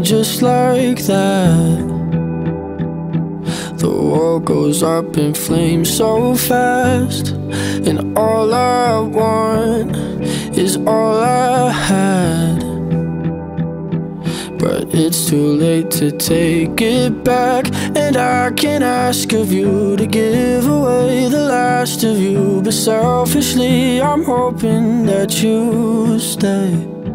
just like that. The world goes up in flames so fast, and all I want is all I had. But it's too late to take it back, and I can't ask of you to give away the last of you. But selfishly, I'm hoping that you stay.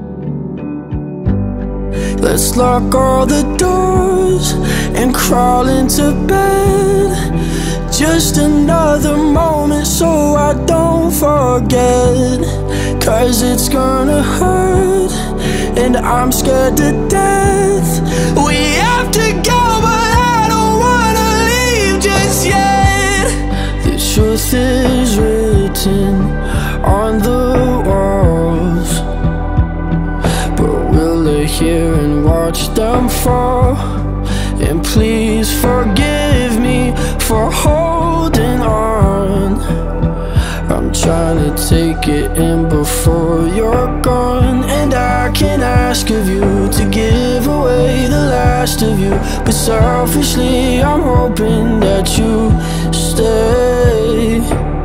Let's lock all the doors and crawl into bed. Just another moment so I don't forget. 'Cause it's gonna hurt, and I'm scared to death. We have to go, but I don't wanna leave just yet. The truth is written on the walls, but we'll lay here and watch them fall. And please forgive me for holding on. I'm trying to take it in before you're gone, and I can't ask of you to give away the last of you. But selfishly, I'm hoping that you stay.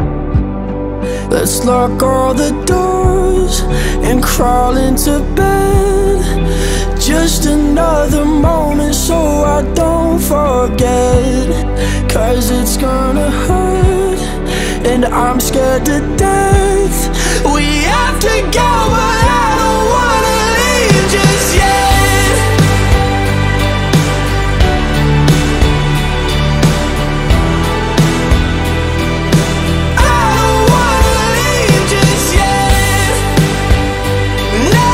Let's lock all the doors and crawl into bed. Just another moment so I don't forget. 'Cause it's gonna hurt, and I'm scared to death. We have to go, but I don't wanna leave just yet. I don't wanna leave just yet. No.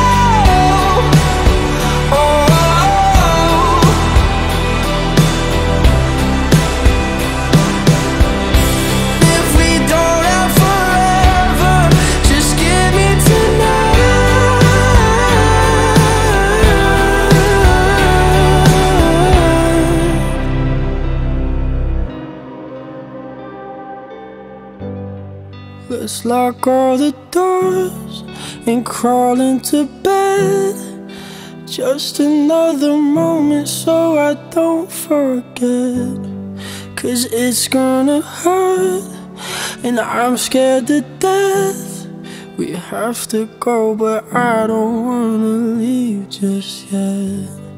Let's lock all the doors and crawl into bed. Just another moment so I don't forget. 'Cause it's gonna hurt, and I'm scared to death. We have to go, but I don't wanna leave just yet.